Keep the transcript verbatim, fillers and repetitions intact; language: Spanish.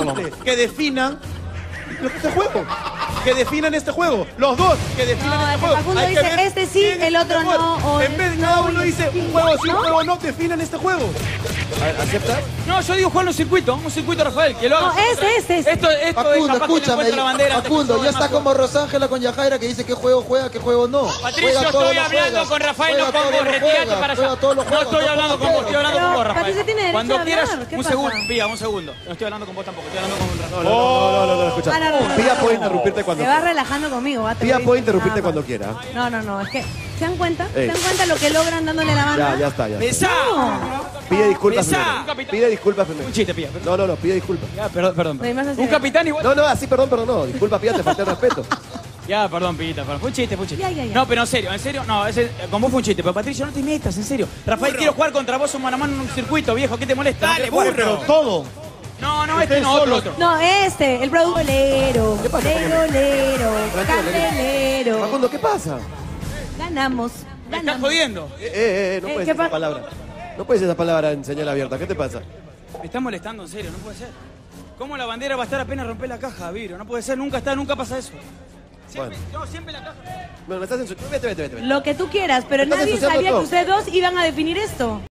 simple, que definan este juego. Que definan este juego. Los dos que definan No, este el juego. Facundo Hay que dice, ver este sí, quién es el otro mejor. no, o En vez de no, cada uno y- dice un juego sí, un ¿no? juego no, definan este juego. A ver, ¿aceptas? No, yo digo jugar un circuito, un circuito, Rafael, que lo haga. No, este, este, este. Esto, esto es Facundo, capaz que le escúchame. encuentra la bandera. antes que Facundo, todo ya el está más. como Rosángela con Yajaira que dice qué juego juega, qué juego no. Patricio, Juega todo, estoy no hablando juega. con Rafael, no Juega con todo, vos, no retírate juega. para allá. Juega todos los No juegos, estoy no hablando con juega vos, estoy hablando Pero con vos, Rafael. Patricio tiene derecho Cuando a quieras, hablar, ¿qué un pasa? segundo, Pía, un segundo. No estoy hablando con vos tampoco, estoy hablando con Rafael. No, no, no, no, no, no, escucha. Ah, no, no, no, Pía no. puede interrumpirte cuando Se va quiera. relajando conmigo, va. te Pía voy puede diciendo interrumpirte nada cuando más. quiera. No, no, no, es que, ¿se dan cuenta? ¿Se Ey. dan cuenta lo que logran dándole la banda? Ya, ya está, ya está. ¡Besá! Pide disculpas Besá. primero. Un capitán. Pide disculpas primero. Un chiste, Pía. No, no, no, pide disculpas. Ya, perdón, perdón. Oye, más así Un de- capitán igual. No, no, así, perdón, perdón, no. Disculpa, Pía, te falté el respeto. Ya, perdón, Pillita, perdón. Fue un chiste, fue un chiste. Ya, ya, ya. No, pero en serio, en serio, no, ese, con vos fue un chiste. Pero Patricio, no te metas, en serio. Rafael, quiero jugar contra vos un mano a mano en un circuito, viejo. ¿Qué te molesta? Dale, ¿No querés jugar? burro. Todo. No, no, este Ustedes no, otro, solos. otro. No, este, el producto lero, ¿Qué pasa, lero, lero, Tranquilo, candelero. Facundo, ¿qué pasa? Ganamos, Me estás ganamos. jodiendo. Eh, eh, eh, no Eh, puedes ¿qué decir esa pa- palabra. No puedes decir esa palabra en señal abierta. ¿Qué te pasa? Me estás molestando, en serio, no puede ser. ¿Cómo la bandera va a estar apenas romper la caja, Viro? No puede ser, nunca está, nunca pasa eso. Siempre, Bueno. no, siempre la caja. Bueno, me estás ensuciando. Vete, vete, vete. vete. Lo que tú quieras, pero Estás nadie ensuciando sabía todo. que ustedes dos iban a definir esto.